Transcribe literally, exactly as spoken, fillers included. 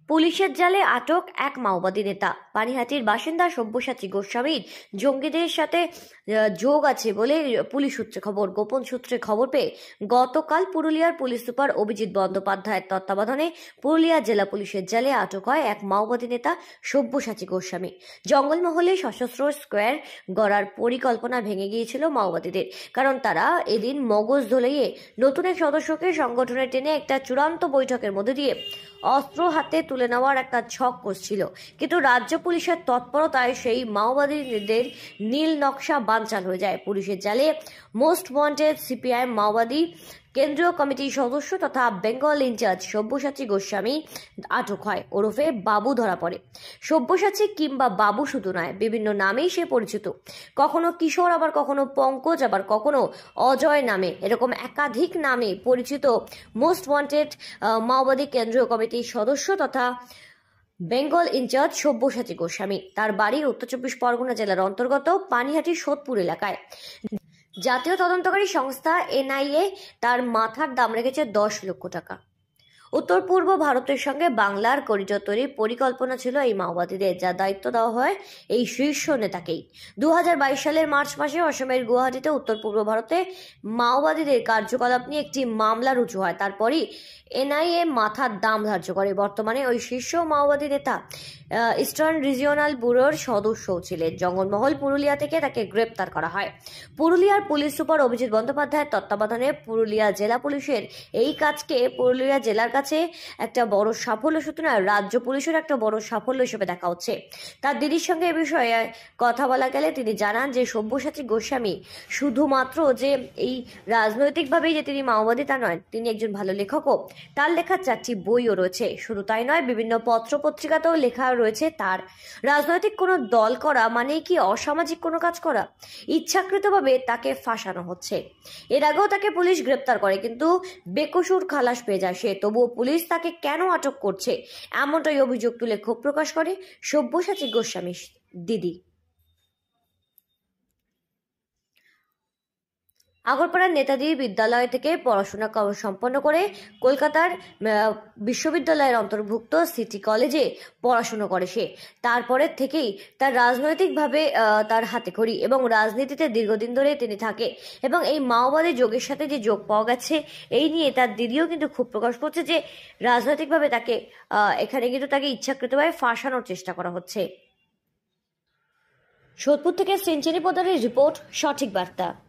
পুলিশের জালে আটক এক মাওবাদী নেতা। পানিহাটির বাসিন্দা সব্যসাচী গোস্বামীর জঙ্গিদের সাথে যোগ আছে বলে পুলিশ সূত্রে খবর। গোপন সূত্রে খবর পেয়ে গতকাল পুরুলিয়ার পুলিশ সুপার অভিজিৎ বন্দ্যোপাধ্যায়ের তত্ত্বাবধানে পুরুলিয়া জেলা পুলিশের জালে আটক হয় এক মাওবাদী নেতা সব্যসাচী গোস্বামী। জঙ্গলমহলে সশস্ত্র স্কোয়ার গড়ার পরিকল্পনা ভেঙে গিয়েছিল মাওবাদীদের, কারণ তারা এদিন মগজ ধুলিয়ে নতুন এক সদস্যকে সংগঠনে টেনে একটা চূড়ান্ত বৈঠকের মধ্যে দিয়ে অস্ত্র হাতে তুলে নেওয়ার একটা ছক কষছিল। কিন্তু রাজ্য পুলিশের তৎপরতায় সেই মাওবাদীদের নীল নকশা বানচাল হয়ে যায়। পুলিশের জালে মোস্ট ওয়ান্টেড সিপিআইএম মাওবাদী কেন্দ্রীয় কমিটির সদস্য তথা বেঙ্গল ইনচার্জ সব্যসাচী গোস্বামী আটক হয়, ওরফে বাবু ধরা পড়ে। সব্যসাচী কিংবা বাবু শুধু নয়, বিভিন্ন নামেই সে পরিচিত। কখনো কিশোর, আবার কখনো পঙ্কজ, আবার কখনো অজয় নামে, এরকম একাধিক নামে পরিচিত মোস্ট ওয়ান্টেড মাওবাদী কেন্দ্রীয় কমিটির সদস্য তথা বেঙ্গল ইনচার্জ সব্যসাচী গোস্বামী। তার বাড়ি উত্তর চব্বিশ পরগনা জেলার অন্তর্গত পানিহাটির সোদপুর এলাকায়। জাতীয় তদন্তকারী সংস্থা এনআইএ তার মাথার দাম রেখেছে দশ লক্ষ টাকা। উত্তর পূর্ব ভারতের সঙ্গে বাংলার করিডোর তৈরির পরিকল্পনা ছিল এই মাওবাদীদের, যা দায়িত্ব দেওয়া হয় এই শীর্ষ নেতাকেই। দু হাজার বাইশ সালের মার্চ মাসে অসমের গুয়াহাটিতে উত্তর পূর্ব ভারতে মাওবাদীদের কার্যকলাপ নিয়ে একটি মামলা রুজু হয়। তারপরই এনআইএ মাথার দাম ধার্য করে। বর্তমানে ওই শীর্ষ মাওবাদী নেতা ইস্টার্ন রিজিওনাল ব্যুরোর সদস্যও ছিলেন। জঙ্গলমহল পুরুলিয়া থেকে তাকে গ্রেপ্তার করা হয়। পুরুলিয়ার পুলিশ সুপার অভিজিৎ বন্দ্যোপাধ্যায়ের তত্ত্বাবধানে পুরুলিয়া জেলা পুলিশের এই কাজকে পুরুলিয়া জেলার কাছে একটা বড় সাফল্য, সুতরাং রাজ্য পুলিশের একটা বড় সাফল্য হিসেবে দেখা হচ্ছে। তার দিদির সঙ্গে এ বিষয়ে কথা বলা গেলে তিনি জানান যে সব্যসাচী গোস্বামী শুধুমাত্র যে এই রাজনৈতিকভাবেই যে তিনি মাওবাদী তা নয়, তিনি একজন ভালো লেখকও। তার লেখা চারটি বইও রয়েছে। শুধু তাই নয়, বিভিন্ন পত্র পত্রিকাতেও লেখা রয়েছে তার। রাজনৈতিক কোনো দল করা মানে কি অসামাজিক কোনো কাজ করা? ইচ্ছাকৃতভাবে তাকে ফাঁসানো হচ্ছে। এর আগেও তাকে পুলিশ গ্রেপ্তার করে, কিন্তু বেকসুর খালাস পেয়ে যায় সে। তবুও পুলিশ তাকে কেন আটক করছে, এমনটাই অভিযোগ তুলে ক্ষোভ প্রকাশ করে সব্যসাচী গোস্বামীর দিদি। আগরপাড়ার নেতাজি বিদ্যালয় থেকে পড়াশোনা সম্পন্ন করে কলকাতার বিশ্ববিদ্যালয়ের অন্তর্ভুক্ত সিটি কলেজে পড়াশোনা করে সে। তারপরের থেকেই তার রাজনৈতিকভাবে তার হাতে খড়ি এবং রাজনীতিতে দীর্ঘদিন ধরে তিনি থাকে, এবং এই মাওবাদী যোগের সাথে যে যোগ পাওয়া গেছে এই নিয়ে তার দিদিও কিন্তু খুব প্রকাশ করছে যে রাজনৈতিকভাবে তাকে এখানে কিন্তু তাকে ইচ্ছাকৃতভাবে ফাঁসানোর চেষ্টা করা হচ্ছে। সোদপুর থেকে সেঞ্চুরি প্রধানের রিপোর্ট, সঠিক বার্তা।